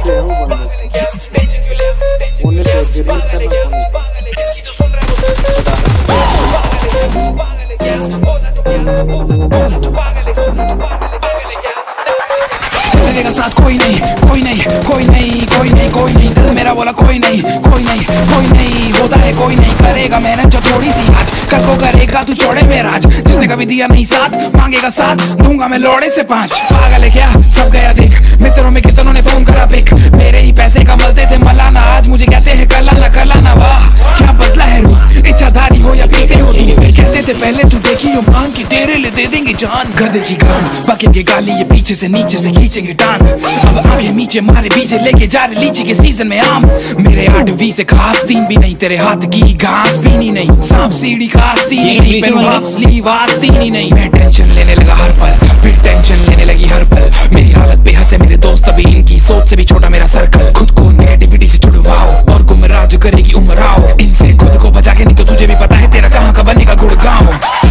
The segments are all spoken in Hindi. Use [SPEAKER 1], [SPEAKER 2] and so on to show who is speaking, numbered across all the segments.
[SPEAKER 1] पे है वो बंदा, उन्हें तो रील्स करना
[SPEAKER 2] मेरे साथ कोई नहीं, कोई नहीं, कोई नहीं, कोई नहीं, कोई नहीं, दिल मेरा बोला कोई नहीं, कोई नहीं, कोई नहीं, होता है कोई नहीं, करेगा मेहनत जो थोड़ी सी आज, कल को करेगा तू छोड़े मेरा राज, जिसने कभी दिया नहीं साथ मांगेगा साथ, दूंगा मैं लोड़े से 5। पागल है क्या सब गया देख, मित्रों में कितनों ने फोन करा पिक, मेरे ही पैसे कमलते थे मलाना, आज मुझे कहते हैं कलाना, वाह क्या बदला है रूह, इच्छाधारी हो या पीते हो तुम, कहते थे पहले तू देखी हो मान की तेरे लिए दे देंगे जान, गधे की गान बकेंगे गाली ये पीछे से नीचे से खींचेंगे टांग, अब आंखें नीचे मारे बीजे लेके जा रहे लीची के सीजन में आम, मेरे 8वीं से खास 3 भी नहीं, तेरे हाथ की घास पीनी नहीं, सांप सीढ़ी का सीनी नहीं, पेन हाफ स्लीव आस्तीन ही नहीं, मैं टेंशन लेने लगा हर पल, फिर टेंशन लेने लगी हर पल, मेरी हालत बेहस है मेरे दोस्त अभी इनकी सोच से भी छोटा मेरा सर्कल, खुद को नेगेटिविटी से छुड़वाओ और गुमराह जो करेगी उम्र आओ, इनसे खुद को बचा के नहीं तो तुझे भी पता है तेरा कहाँ का बनेगा गुड़गांव।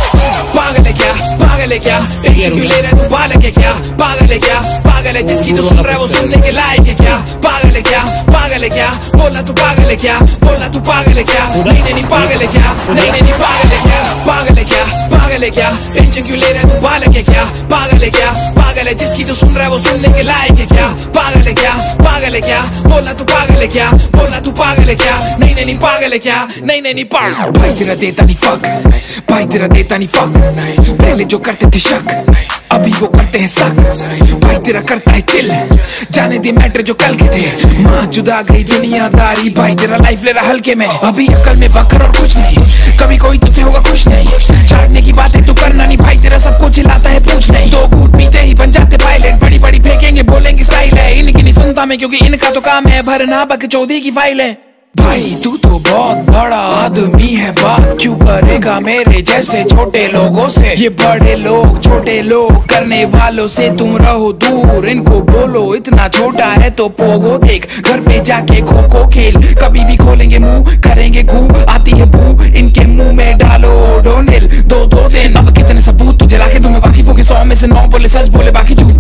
[SPEAKER 2] पागल है क्या, पागल है क्या, टेंशन क्यों ले रहा है तू, बालक है क्या, पागल है क्या, पागल है जिसकी तो सुन रहा है वो सुनने के लायक है क्या, पागल है क्या, पागल है क्या, बोलना तू पागल है क्या, बोलना तू पागल है क्या, नहीं पागल है क्या, नहीं पागल है क्या, पागल है क्या, पागल है क्या, टेंशन क्यों ले रहा है तू, बालक है क्या, पागल है क्या, पागल है जिसकी तो सुन रहा है वो सुनने के लायक है क्या, पागल है क्या, पागल है क्या, बोलना तू पागल है क्या, बोलना तू पागल है क्या, नहीं पागल है क्या, नहीं पागल। भाई तेरा देता नहीं फक, भाई तेरा देता नहीं फक, पहले जो करते थे शक अभी वो करते हैं शक, भाई तेरा करता है चिल, जाने दे मैटर जो कल के थे, माँ जुदा गई दुनियादारी, भाई तेरा लाइफ ले रहा हल्के में, अभी अकल में बकर और कुछ नहीं, कभी कोई तुझसे होगा खुश नहीं, चाटने की बातें तू करना नहीं, भाई तेरा सबको चिल्लाता है पूछ नहीं, 2 घूंट पीते ही बन जाते पायलट, बड़ी बड़ी फेंकेंगे बोलेंगे स्टाइल है, इनकी नहीं सुनता मैं क्योंकि इनका तो काम है भरना बकचोदी की फाइल है। भाई तू तो बहुत बड़ा आदमी है, बात क्यों करेगा मेरे जैसे छोटे लोगों से, ये बड़े लोग छोटे लोग करने वालों से तुम रहो दूर, इनको बोलो इतना छोटा है तो पोगो देख, घर पे जाके खो खो खेल, कभी भी खोलेंगे मुंह करेंगे गू, आती है बू इनके मुंह में डालो डोनिल, 2 दिन अब कितने सबूत तुझे लाके तुम्हें वाकिफ हो के 100 में से 9 बोले सच बोले बाकी झूठ।